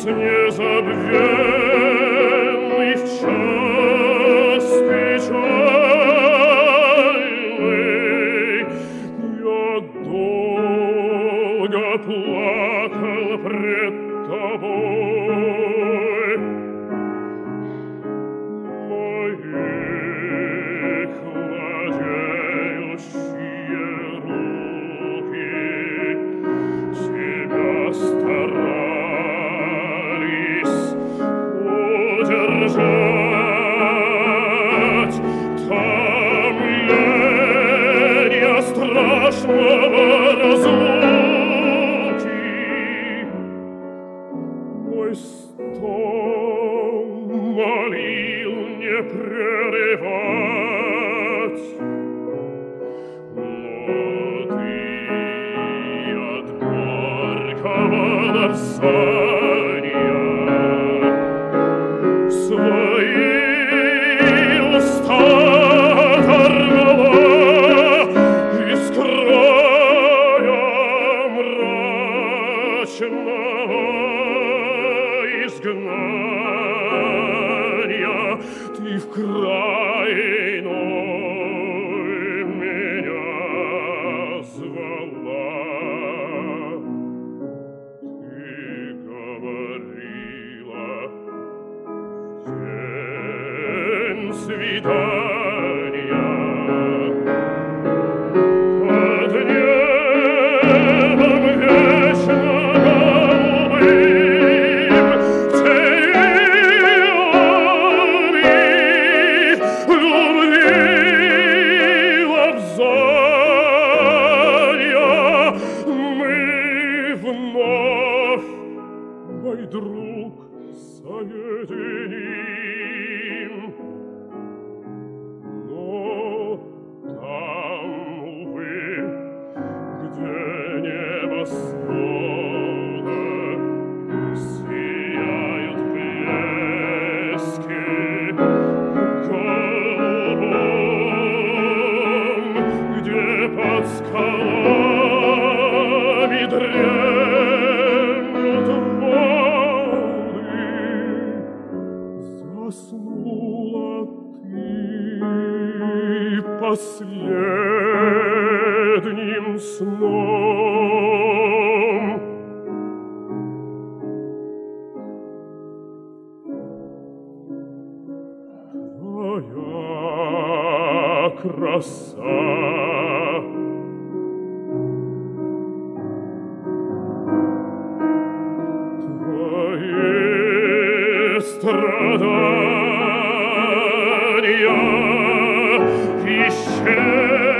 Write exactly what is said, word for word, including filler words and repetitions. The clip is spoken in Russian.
незабвенный в час печальный. Я долго плакал пред тобой, моих владеющие руки тебя старались удержать томления страшного разлуки. Мой стон молил не прерывать, но ты от горького ласкания свои уста оторвала из края мрачного изгнания. Ты в край иной меня звала. Ты говорила в день свидания под небом вечно голубым, в тени любви лобзания мы вновь, мой друг, соединим. Но там, увы, где небосвода сияют блески голубом, где под скалами дремлют воды, заснула ты последним сном. Твоя краса твои страдания исчезли.